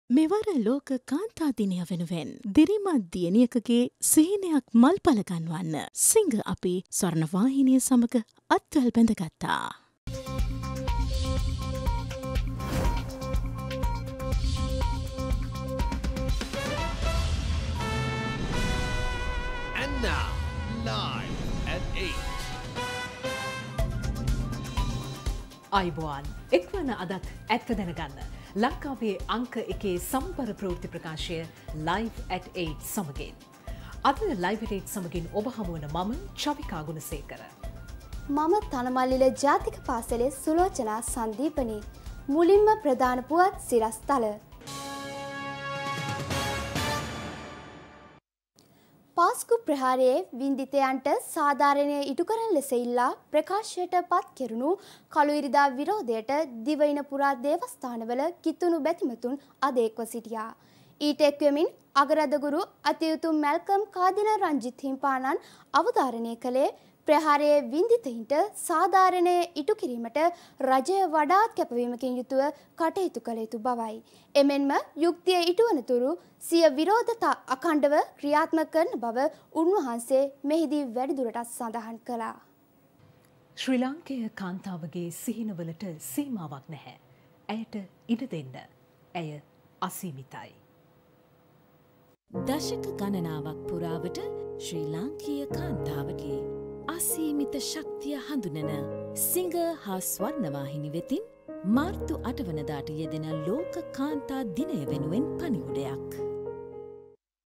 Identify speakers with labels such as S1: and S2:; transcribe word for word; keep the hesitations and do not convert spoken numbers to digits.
S1: මෙවර ලෝක කාන්තා දිනය වෙනුවෙන් දිරිමත් දියණියකගේ සිහිනයක් මල්පල ගන්වන්න සිංහ අපි ස්වර්ණවාහිනිය සමග අත්වැල් බැඳගත්තා.
S2: And now, live at eight.
S3: අයිබෝන් එක්වන අදත් ඇත්ත දැනගන්න. ලංකාවේ අංක එකේ සම්බර ප්‍රවෘත්ති ප්‍රකාශය ලයිව් ඇට් එයිට් සමගින්. අද ලයිව් ඇට් එයිට් සමගින් ඔබ හමුවන මම චවිකා ගුණසේකර.
S4: මම තනමල්ලිල ජාතික පාසලේ සුලෝචනා සන්දීපනී. මුලින්ම ප්‍රධාන පුවත් සිරස්තල. පාස්කු ප්‍රහාරයේ වින්දිතයන්ට සාධාරණය ඉටු කරන ලෙස ඉල්ලා ප්‍රකාශයට පත් කෙරුණු කළුයිරිදා විරෝධයට දිවයින පුරා දේවස්ථානවල කිතුණු බැතිමතුන් අද එක්ව සිටියා. ඊට එක්වමින් අගරදගුරු අතියුතුම් මැල්කම් කාදින රංජිත් හිම්පාණන් අවධාරණය කළේ ප්‍රහාරයේ වින්දිතයින්ට සාධාරණය ඉටු කිරීමට රජය වඩාත් කැපවීමකින් යුතුව කටයුතු කළ යුතු බවයි. එමෙන්ම යුක්තිය ඉටුවනතුරු සිය විරෝධතා අඛණ්ඩව ක්‍රියාත්මක කරන බව උන්වහන්සේ මෙහිදී වැඩිදුරටත් සඳහන් කළා.
S3: ශ්‍රී ලාංකේය කාන්තාවගේ සිහිනවලට සීමාවක් නැහැ. ඇයට ඉඩ දෙන්න. ඇය අසීමිතයි.
S1: දශක ගණනාවක් පුරාවට ශ්‍රී ලාංකීය කාන්තාවගේ අසීමිත ශක්තිය හඳුනන සිංහ හා ස්වර්ණවාහිනි වෙතින් මාර්තු අටවනදාට යෙදෙන ලෝක කාන්තා දිනය වෙනුවෙන් පණිවුඩයක්.